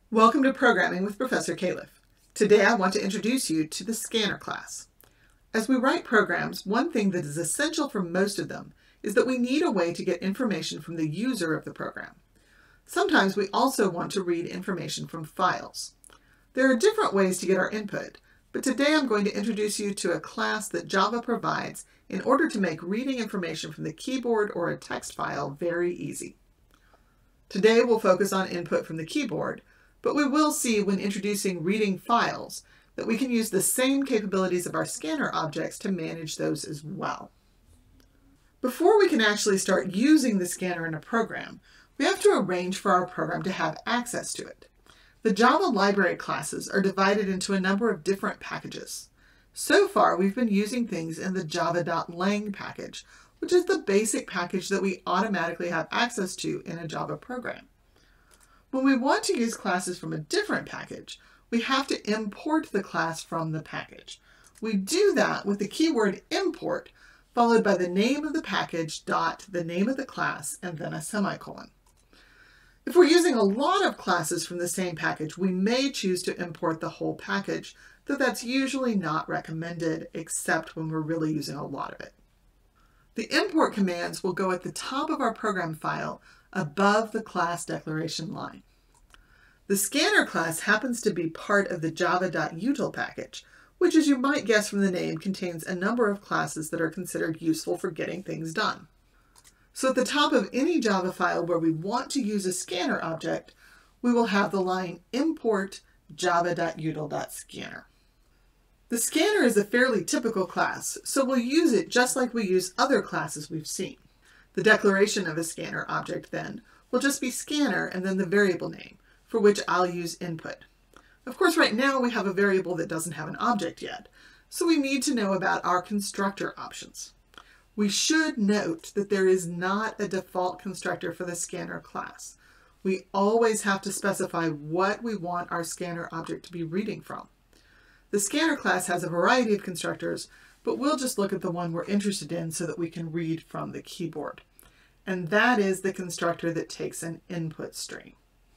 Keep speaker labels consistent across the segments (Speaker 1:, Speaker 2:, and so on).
Speaker 1: Welcome to Programming with Professor Califf. Today I want to introduce you to the scanner class. As we write programs, one thing that is essential for most of them is that we need a way to get information from the user of the program. Sometimes we also want to read information from files. There are different ways to get our input, but today I'm going to introduce you to a class that Java provides in order to make reading information from the keyboard or a text file very easy. Today we'll focus on input from the keyboard, but we will see when introducing reading files that we can use the same capabilities of our scanner objects to manage those as well. Before we can actually start using the scanner in a program, we have to arrange for our program to have access to it. The Java library classes are divided into a number of different packages. So far, we've been using things in the java.lang package, which is the basic package that we automatically have access to in a Java program. When we want to use classes from a different package, we have to import the class from the package. We do that with the keyword import, followed by the name of the package dot the name of the class, and then a semicolon. If we're using a lot of classes from the same package, we may choose to import the whole package, though that's usually not recommended except when we're really using a lot of it. The import commands will go at the top of our program file above the class declaration line. The scanner class happens to be part of the java.util package, which, as you might guess from the name, contains a number of classes that are considered useful for getting things done. So at the top of any Java file where we want to use a scanner object, we will have the line import java.util.scanner. The scanner is a fairly typical class, so we'll use it just like we use other classes we've seen. The declaration of a scanner object then will just be scanner and then the variable name, for which I'll use input. Of course, right now we have a variable that doesn't have an object yet, so we need to know about our constructor options. We should note that there is not a default constructor for the scanner class. We always have to specify what we want our scanner object to be reading from. The scanner class has a variety of constructors, but we'll just look at the one we're interested in so that we can read from the keyboard. And that is the constructor that takes an input stream.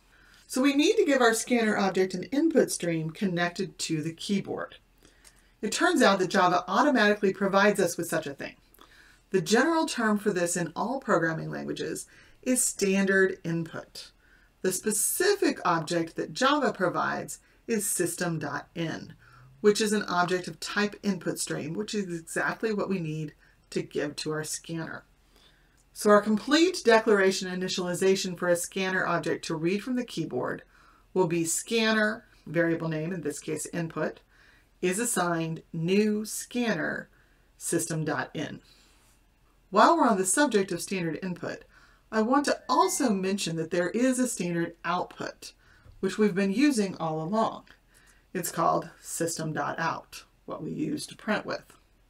Speaker 1: So we need to give our scanner object an input stream connected to the keyboard. It turns out that Java automatically provides us with such a thing. The general term for this in all programming languages is standard input. The specific object that Java provides is system.in, which is an object of type input stream, which is exactly what we need to give to our scanner. So our complete declaration initialization for a scanner object to read from the keyboard will be scanner, variable name, in this case input, is assigned new scanner system.in. While we're on the subject of standard input, I want to also mention that there is a standard output, which we've been using all along. It's called system.out, what we use to print with.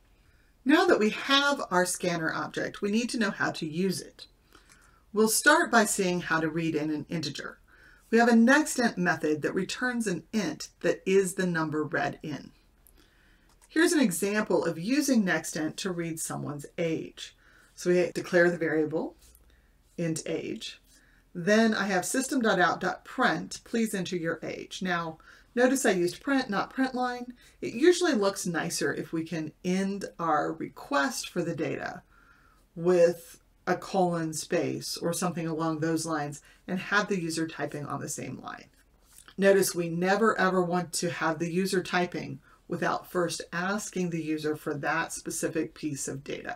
Speaker 1: Now that we have our scanner object, we need to know how to use it. We'll start by seeing how to read in an integer. We have a nextInt method that returns an int that is the number read in. Here's an example of using nextInt to read someone's age. So we declare the variable int age. Then I have system.out.print, please enter your age. Now, notice I used print, not print line. It usually looks nicer if we can end our request for the data with a colon space or something along those lines and have the user typing on the same line. Notice we never ever want to have the user typing without first asking the user for that specific piece of data.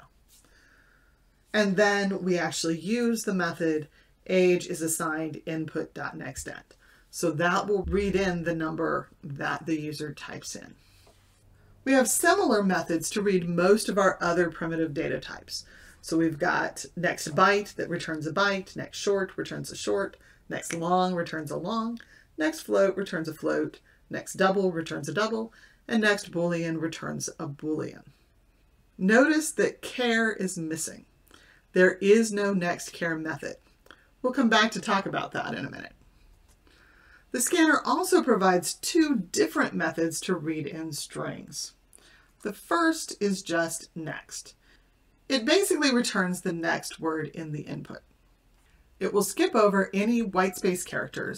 Speaker 1: And then we actually use the method age is assigned input.nextInt. So that will read in the number that the user types in. We have similar methods to read most of our other primitive data types. So we've got next byte that returns a byte, next short returns a short, next long returns a long, next float returns a float, next double returns a double, and next boolean returns a boolean. Notice that char is missing. There is no next char method. We'll come back to talk about that in a minute. The scanner also provides two different methods to read in strings. The first is just next. It basically returns the next word in the input. It will skip over any white space characters,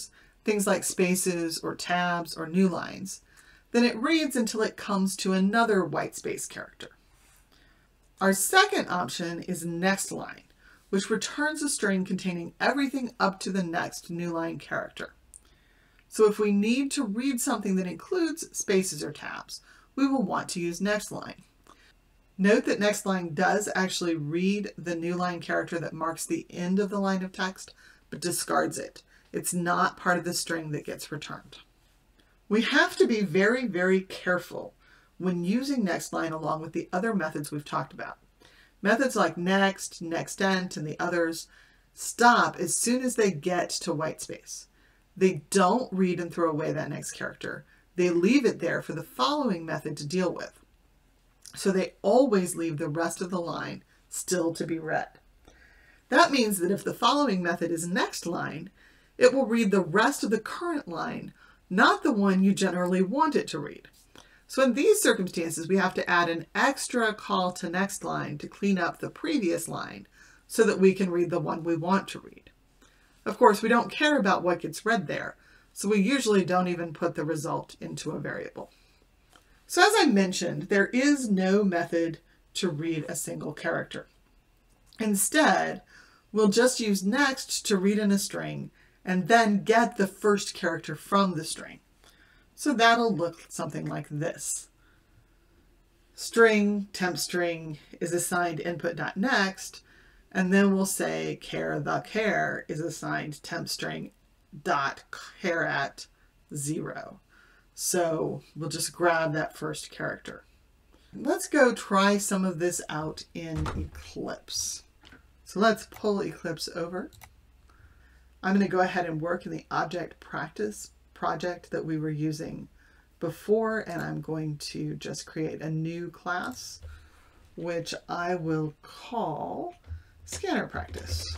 Speaker 1: things like spaces or tabs or new lines, then it reads until it comes to another white space character. Our second option is next line, which returns a string containing everything up to the next new line character. So if we need to read something that includes spaces or tabs, we will want to use next line. Note that next line does actually read the new line character that marks the end of the line of text, but discards it. It's not part of the string that gets returned. We have to be very, very careful when using next line along with the other methods we've talked about. Methods like next, nextEnt, and the others stop as soon as they get to white space. They don't read and throw away that next character. They leave it there for the following method to deal with. So they always leave the rest of the line still to be read. That means that if the following method is next line, it will read the rest of the current line, not the one you generally want it to read. So in these circumstances, we have to add an extra call to next line to clean up the previous line so that we can read the one we want to read. Of course, we don't care about what gets read there, so we usually don't even put the result into a variable. So as I mentioned, there is no method to read a single character. Instead, we'll just use next to read in a string and then get the first character from the string. So that'll look something like this. String, temp string is assigned input.next, and then we'll say char the char is assigned temp string dot char at 0. So we'll just grab that first character. Let's go try some of this out in Eclipse. So let's pull Eclipse over. I'm going to go ahead and work in the object practice project that we were using before, and I'm going to just create a new class, which I will call Scanner Practice.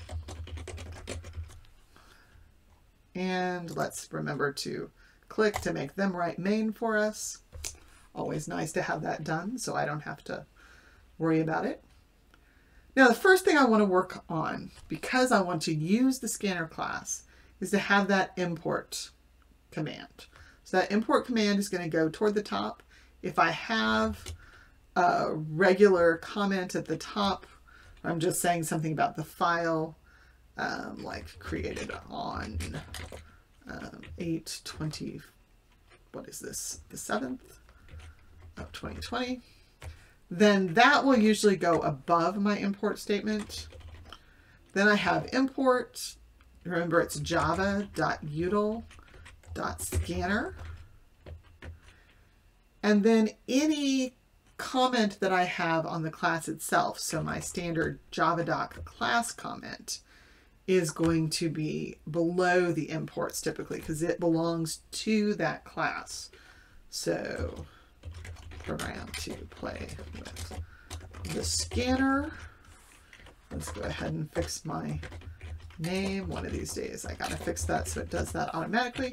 Speaker 1: And let's remember to click to make them write main for us. Always nice to have that done so I don't have to worry about it. Now the first thing I want to work on, because I want to use the scanner class, is to have that import command. So that import command is going to go toward the top. If I have a regular comment at the top, I'm just saying something about the file, like created on 8/20, what is this, the 7th of 2020, then that will usually go above my import statement. Then I have import, remember it's java.util.scanner, and then any comment that I have on the class itself, so my standard java.doc class comment, is going to be below the imports typically because it belongs to that class. So program to play with the scanner. Let's go ahead and fix my name. One of these days I gotta fix that so it does that automatically.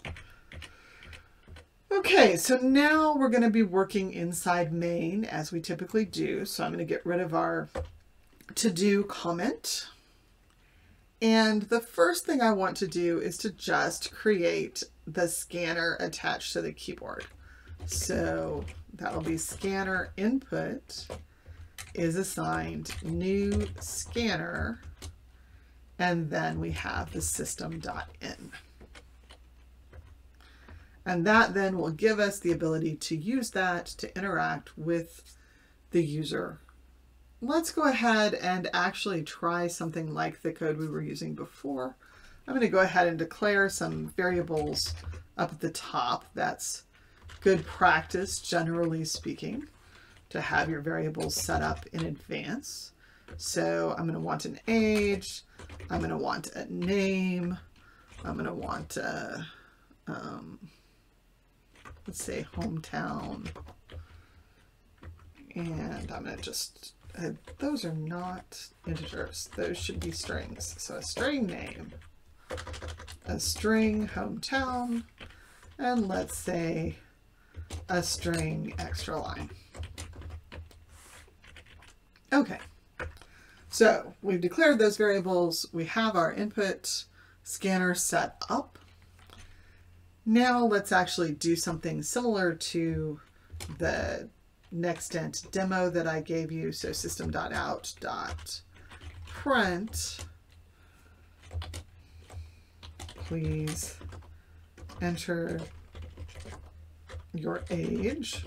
Speaker 1: Okay, so now we're going to be working inside main as we typically do. So I'm going to get rid of our to-do comment. And the first thing I want to do is to just create the scanner attached to the keyboard. So that'll be scanner input is assigned new scanner, and then we have the system.in. And that then will give us the ability to use that to interact with the user. Let's go ahead and actually try something like the code we were using before. I'm going to go ahead and declare some variables up at the top. That's good practice, generally speaking, to have your variables set up in advance. So I'm going to want an age, I'm going to want a name, I'm going to want a, let's say hometown, and I'm going to just, those are not integers, those should be strings. So a string name, a string hometown, and let's say a string extra line. Okay, so we've declared those variables, we have our input scanner set up. Now let's actually do something similar to the Nextent demo that I gave you. So system.out.print, please enter your age.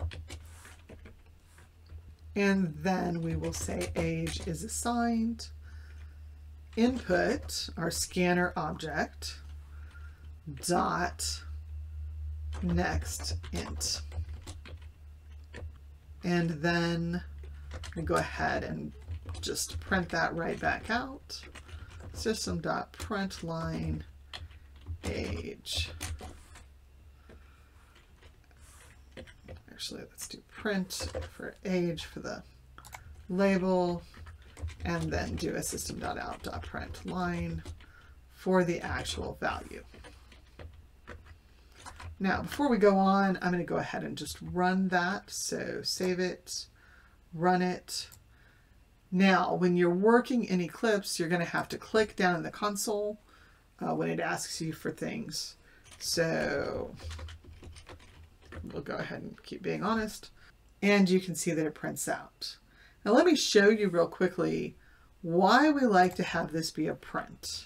Speaker 1: And then we will say age is assigned. Input, our scanner object, dot next int. And then we go ahead and just print that right back out. System.println age. Actually, let's do print for age for the label, and then do a system.out.println for the actual value. Now, before we go on, I'm going to go ahead and just run that. So save it, run it. Now, when you're working in Eclipse, you're going to have to click down in the console when it asks you for things. So we'll go ahead and keep being honest. And you can see that it prints out. Now let me show you real quickly why we like to have this be a print.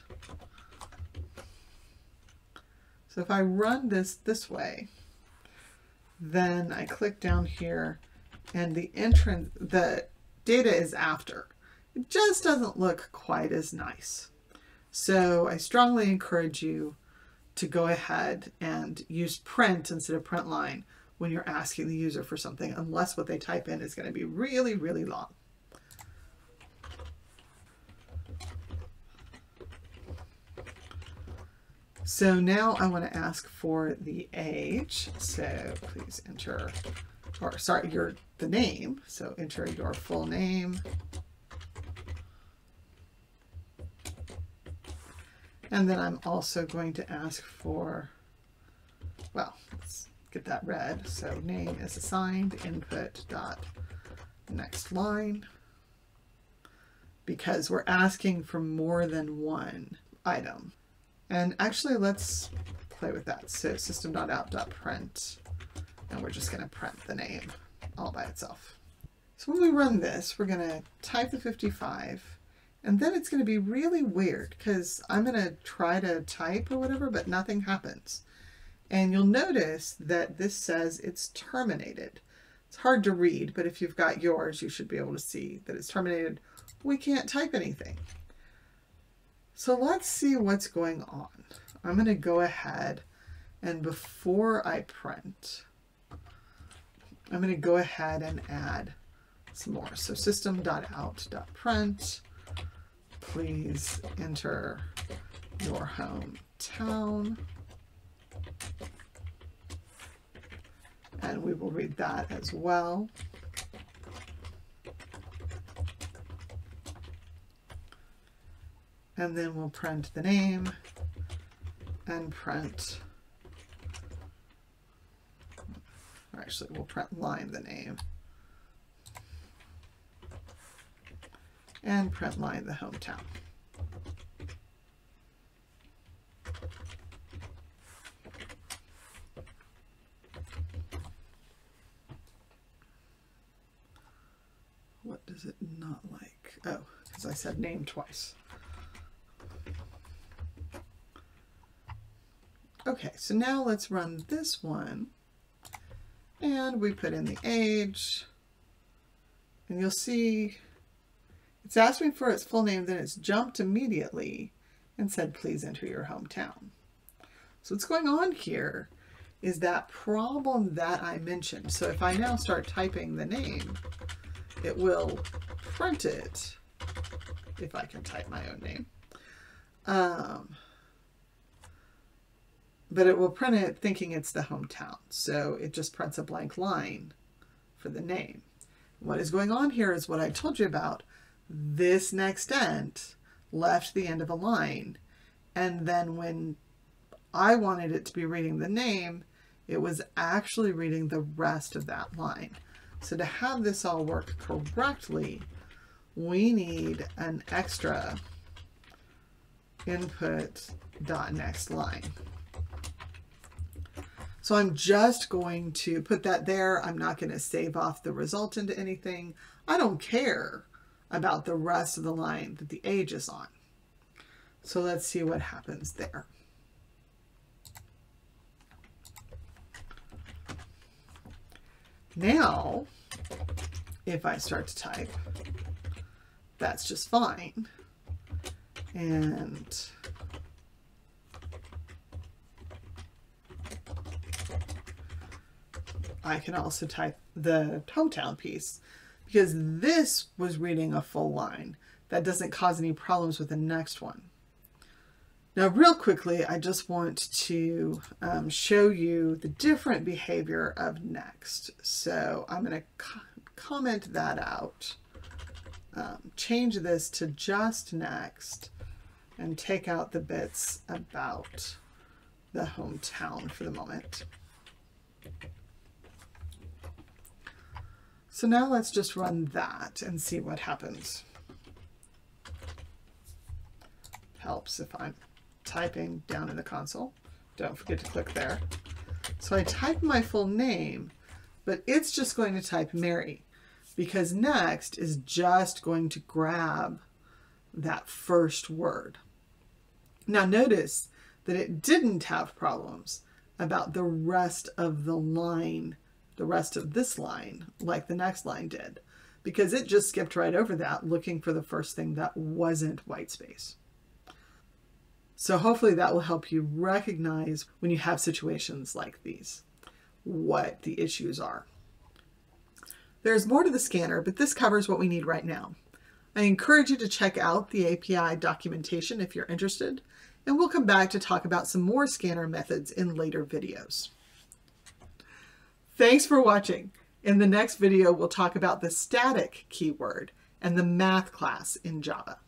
Speaker 1: So if I run this way, then I click down here and the data is after. It just doesn't look quite as nice. So I strongly encourage you to go ahead and use print instead of print line when you're asking the user for something, unless what they type in is going to be really, really long. So now I want to ask for the age. So please enter, or sorry, the name. So enter your full name. And then I'm also going to ask for, well, let's get that read. So name is assigned, input dot next line, because we're asking for more than one item. And actually, let's play with that. So system.out.print, and we're just going to print the name all by itself. So when we run this, we're going to type the 55. And then it's going to be really weird because I'm going to try to type or whatever, but nothing happens. And you'll notice that this says it's terminated. It's hard to read, but if you've got yours, you should be able to see that it's terminated. We can't type anything. So let's see what's going on. I'm going to go ahead and before I print, I'm going to go ahead and add some more. So system.out.print. Please enter your hometown. And we will read that as well. And then we'll print the name and print, or actually we'll print line the name. And print line the hometown. What does it not like? Oh, because I said name twice. Okay, so now let's run this one. And we put in the age. And you'll see it's asked me for its full name, then it's jumped immediately and said, please enter your hometown. So what's going on here is that problem that I mentioned. So if I now start typing the name, it will print it, if I can type my own name. But it will print it thinking it's the hometown. So it just prints a blank line for the name. What is going on here is what I told you about. This Nextent left the end of a line, and then when I wanted it to be reading the name, it was actually reading the rest of that line. So to have this all work correctly, we need an extra input.nextLine. So I'm just going to put that there. I'm not going to save off the result into anything. I don't care about the rest of the line that the age is on. So let's see what happens there. Now, if I start to type, that's just fine. And I can also type the hometown piece because this was reading a full line. That doesn't cause any problems with the next one. Now, real quickly, I just want to show you the different behavior of next. So I'm going to comment that out, change this to just next, and take out the bits about the hometown for the moment. So now let's just run that and see what happens. Helps if I'm typing down in the console. Don't forget to click there. So I type my full name, but it's just going to type Mary because next is just going to grab that first word. Now notice that it didn't have problems about the rest of the line, the rest of this line, like the next line did, because it just skipped right over that, looking for the first thing that wasn't white space. So hopefully that will help you recognize when you have situations like these, what the issues are. There's more to the scanner, but this covers what we need right now. I encourage you to check out the API documentation if you're interested, and we'll come back to talk about some more scanner methods in later videos. Thanks for watching. In the next video, we'll talk about the static keyword and the math class in Java.